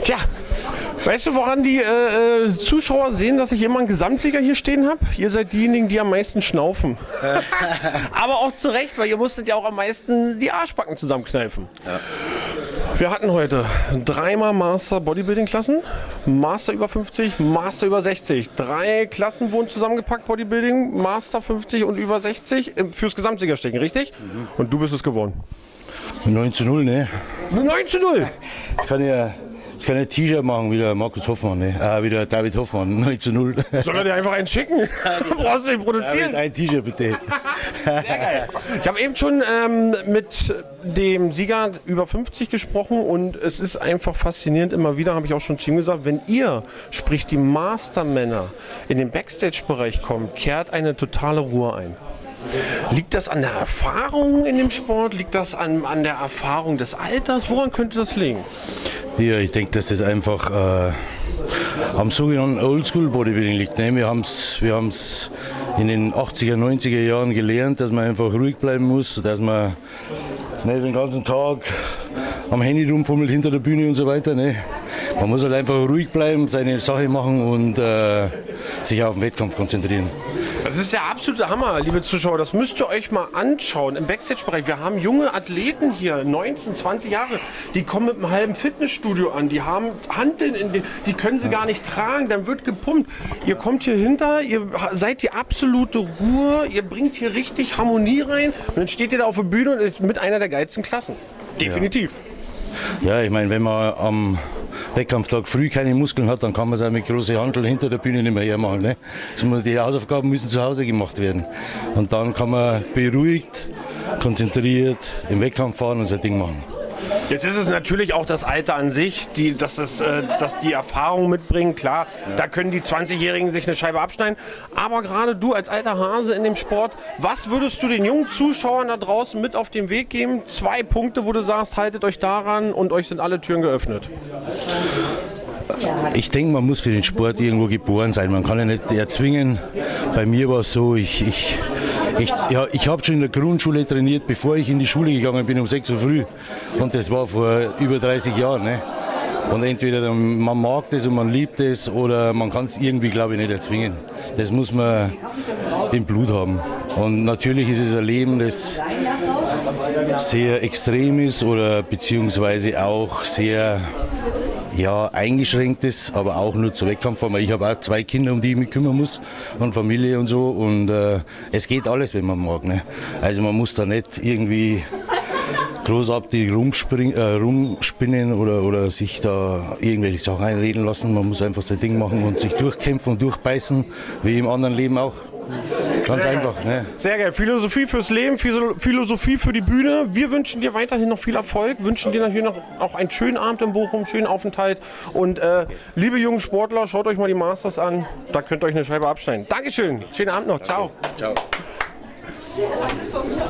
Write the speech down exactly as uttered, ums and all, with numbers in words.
Tja, weißt du, woran die äh, äh, Zuschauer sehen, dass ich immer einen Gesamtsieger hier stehen habe? Ihr seid diejenigen, die am meisten schnaufen. Aber auch zu Recht, weil ihr musstet ja auch am meisten die Arschbacken zusammenkneifen. Ja. Wir hatten heute dreimal Master Bodybuilding Klassen, Master über fünfzig, Master über sechzig. Drei Klassen wurden zusammengepackt, Bodybuilding, Master fünfzig und über sechzig fürs Gesamtsiegerstechen, richtig? Mhm. Und du bist es geworden. neun zu null, ne? neun zu null? Das kann ja... Jetzt kann ich ein T-Shirt machen, wie der Markus Hoffmann, ne? Äh, wie der David Hoffmann, neun zu null. Soll er dir einfach einen schicken? Brauchst du ihn produzieren? David, ein T-Shirt bitte. Sehr geil. Ich habe eben schon ähm, mit dem Sieger über fünfzig gesprochen und es ist einfach faszinierend, immer wieder, habe ich auch schon zu ihm gesagt, wenn ihr, sprich die Mastermänner, in den Backstage-Bereich kommt, kehrt eine totale Ruhe ein. Liegt das an der Erfahrung in dem Sport? Liegt das an, an der Erfahrung des Alters? Woran könnte das liegen? Ja, ich denke, dass das einfach äh, am sogenannten Oldschool-Bodybuilding liegt. Ne? Wir haben es wir haben's in den achtziger, neunziger Jahren gelernt, dass man einfach ruhig bleiben muss, dass man nicht den ganzen Tag am Handy rumfummelt hinter der Bühne und so weiter. Ne? Man muss halt einfach ruhig bleiben, seine Sache machen und äh, sich auf den Wettkampf konzentrieren. Das ist der absolute Hammer, liebe Zuschauer. Das müsst ihr euch mal anschauen im Backstage-Bereich. Wir haben junge Athleten hier, neunzehn, zwanzig Jahre, die kommen mit einem halben Fitnessstudio an. Die haben Hanteln, in den, die können sie gar nicht tragen, dann wird gepumpt. Ihr kommt hier hinter, ihr seid die absolute Ruhe, ihr bringt hier richtig Harmonie rein und dann steht ihr da auf der Bühne und ist mit einer der geilsten Klassen. Definitiv. Ja, ja, ich meine, wenn man am Wettkampftag früh keine Muskeln hat, dann kann man es auch mit großen Hanteln hinter der Bühne nicht mehr hermachen. Ne? Also die Hausaufgaben müssen zu Hause gemacht werden. Und dann kann man beruhigt, konzentriert im Wettkampf fahren und sein Ding machen. Jetzt ist es natürlich auch das Alter an sich, die, dass, das, äh, dass die Erfahrung mitbringen. Klar, ja. Da können die zwanzigjährigen sich eine Scheibe abschneiden. Aber gerade du als alter Hase in dem Sport, was würdest du den jungen Zuschauern da draußen mit auf den Weg geben? Zwei Punkte, wo du sagst, haltet euch daran und euch sind alle Türen geöffnet. Ich denke, man muss für den Sport irgendwo geboren sein. Man kann ja nicht erzwingen. Bei mir war es so, ich... ich Ich, ja, ich habe schon in der Grundschule trainiert, bevor ich in die Schule gegangen bin, um sechs Uhr früh. Und das war vor über dreißig Jahren. Ne? Und entweder man mag das und man liebt es oder man kann es irgendwie, glaube ich, nicht erzwingen. Das muss man im Blut haben. Und natürlich ist es ein Leben, das sehr extrem ist oder beziehungsweise auch sehr... ja, eingeschränkt ist, aber auch nur zur Wettkampfform. Ich habe auch zwei Kinder, um die ich mich kümmern muss und Familie und so und äh, es geht alles, wenn man mag. Ne? Also man muss da nicht irgendwie großartig rumspring, äh, rumspinnen oder, oder sich da irgendwelche Sachen einreden lassen. Man muss einfach sein Ding machen und sich durchkämpfen und durchbeißen, wie im anderen Leben auch. Ganz Sehr einfach. Geil. Ne? Sehr geil. Philosophie fürs Leben, Philosophie für die Bühne. Wir wünschen dir weiterhin noch viel Erfolg, wünschen dir natürlich noch auch einen schönen Abend in Bochum, schönen Aufenthalt. Und äh, liebe jungen Sportler, schaut euch mal die Masters an. Da könnt ihr euch eine Scheibe abschneiden. Dankeschön. Schönen Abend noch. Ciao. Ciao.